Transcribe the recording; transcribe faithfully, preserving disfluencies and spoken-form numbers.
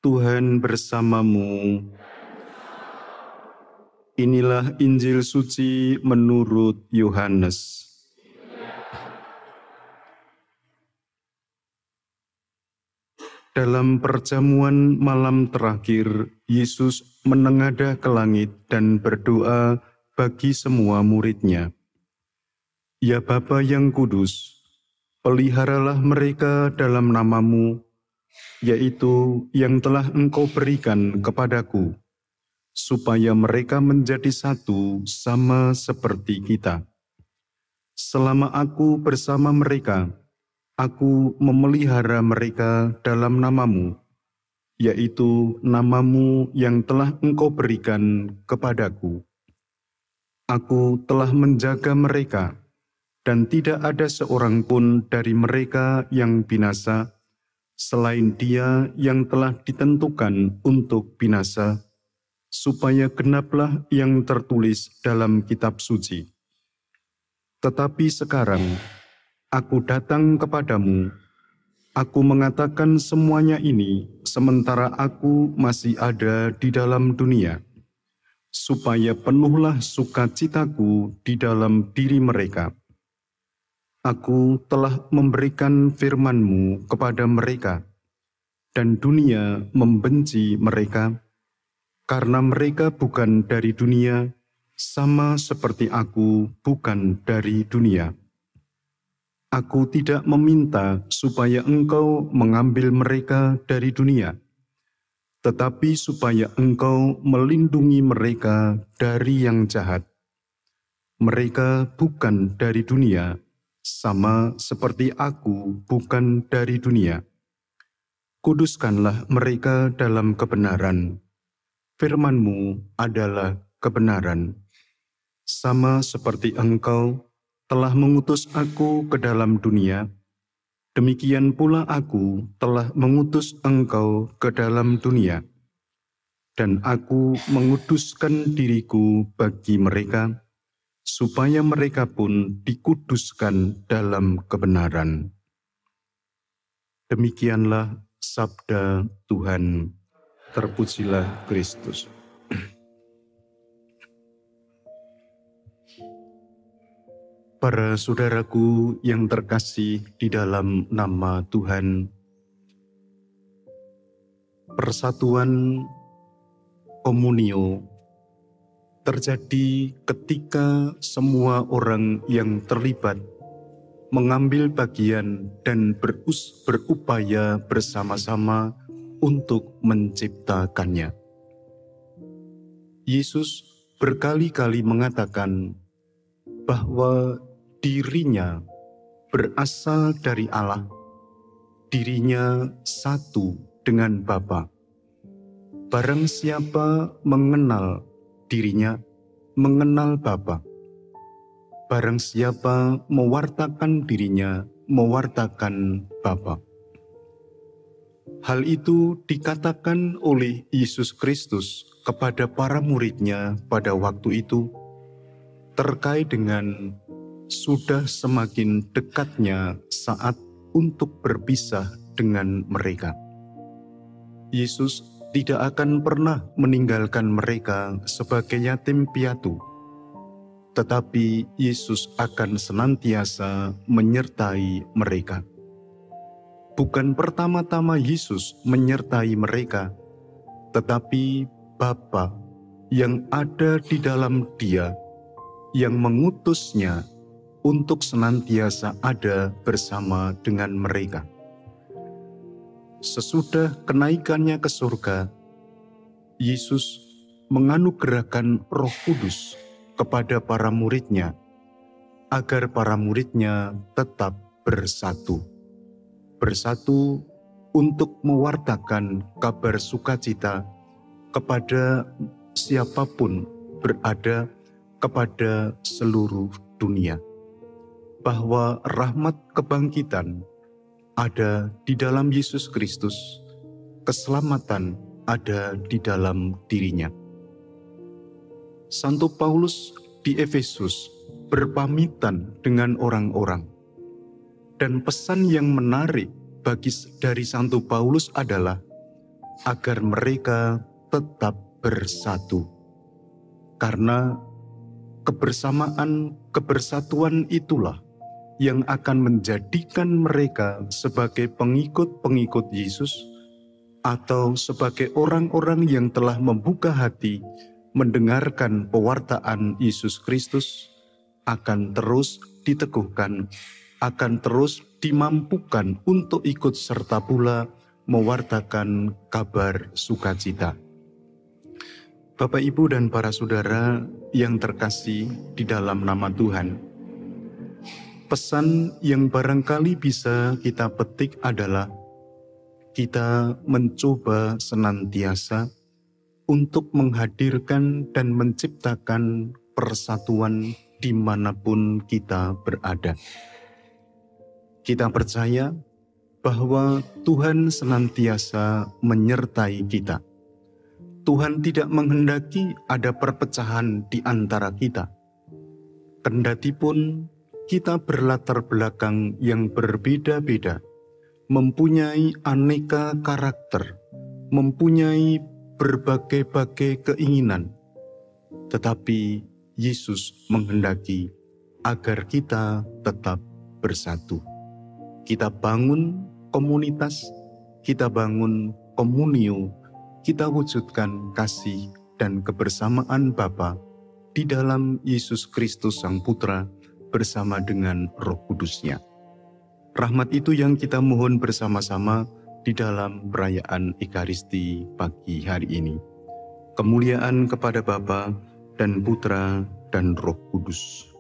Tuhan bersamamu. Inilah Injil suci menurut Yohanes. Dalam perjamuan malam terakhir, Yesus menengadah ke langit dan berdoa bagi semua murid-Nya. Ya Bapa yang kudus, peliharalah mereka dalam nama-Mu, yaitu yang telah Engkau berikan kepadaku, supaya mereka menjadi satu sama seperti kita. Selama aku bersama mereka, aku memelihara mereka dalam nama-Mu, yaitu nama-Mu yang telah Engkau berikan kepadaku. Aku telah menjaga mereka, dan tidak ada seorang pun dari mereka yang binasa, selain dia yang telah ditentukan untuk binasa, supaya genaplah yang tertulis dalam kitab suci. Tetapi sekarang, aku datang kepadamu, aku mengatakan semuanya ini sementara aku masih ada di dalam dunia, supaya penuhlah sukacitaku di dalam diri mereka. Aku telah memberikan firman-Mu kepada mereka, dan dunia membenci mereka, karena mereka bukan dari dunia, sama seperti aku bukan dari dunia. Aku tidak meminta supaya Engkau mengambil mereka dari dunia, tetapi supaya Engkau melindungi mereka dari yang jahat. Mereka bukan dari dunia, sama seperti aku bukan dari dunia. Kuduskanlah mereka dalam kebenaran. Firman-Mu adalah kebenaran. Sama seperti Engkau telah mengutus aku ke dalam dunia, demikian pula aku telah mengutus Engkau ke dalam dunia. Dan aku menguduskan diriku bagi mereka, supaya mereka pun dikuduskan dalam kebenaran. Demikianlah sabda Tuhan. Terpujilah Kristus. Para saudaraku yang terkasih di dalam nama Tuhan, persatuan komunio terjadi ketika semua orang yang terlibat mengambil bagian dan berus, berupaya bersama-sama untuk menciptakannya. Yesus berkali-kali mengatakan bahwa dirinya berasal dari Allah, dirinya satu dengan Bapa. Barang siapa mengenal dirinya, mengenal Bapa. Barang siapa mewartakan dirinya, mewartakan Bapa. Hal itu dikatakan oleh Yesus Kristus kepada para murid-Nya pada waktu itu, terkait dengan sudah semakin dekatnya saat untuk berpisah dengan mereka. Yesus tidak akan pernah meninggalkan mereka sebagai yatim piatu, tetapi Yesus akan senantiasa menyertai mereka. Bukan pertama-tama Yesus menyertai mereka, tetapi Bapa yang ada di dalam Dia, yang mengutusnya untuk senantiasa ada bersama dengan mereka. Sesudah kenaikannya ke surga, Yesus menganugerahkan Roh Kudus kepada para murid-Nya, agar para murid-Nya tetap bersatu. Bersatu untuk mewartakan kabar sukacita kepada siapapun berada kepada seluruh dunia, bahwa rahmat kebangkitan ada di dalam Yesus Kristus, keselamatan ada di dalam dirinya. Santo Paulus di Efesus berpamitan dengan orang-orang, dan pesan yang menarik bagi dari Santo Paulus adalah agar mereka tetap bersatu. Karena kebersamaan, kebersatuan itulah yang akan menjadikan mereka sebagai pengikut-pengikut Yesus atau sebagai orang-orang yang telah membuka hati mendengarkan pewartaan Yesus Kristus, akan terus diteguhkan, akan terus dimampukan untuk ikut serta pula mewartakan kabar sukacita. Bapak, Ibu, dan para saudara yang terkasih di dalam nama Tuhan, pesan yang barangkali bisa kita petik adalah kita mencoba senantiasa untuk menghadirkan dan menciptakan persatuan dimanapun kita berada. Kita percaya bahwa Tuhan senantiasa menyertai kita. Tuhan tidak menghendaki ada perpecahan di antara kita. Kendatipun kita berlatar belakang yang berbeda-beda, mempunyai aneka karakter, mempunyai berbagai-bagai keinginan, tetapi Yesus menghendaki agar kita tetap bersatu. Kita bangun komunitas, kita bangun komunio, kita wujudkan kasih dan kebersamaan Bapa di dalam Yesus Kristus Sang Putra bersama dengan Roh Kudus-Nya. Rahmat itu yang kita mohon bersama-sama di dalam perayaan Ekaristi pagi hari ini. Kemuliaan kepada Bapa dan Putra dan Roh Kudus.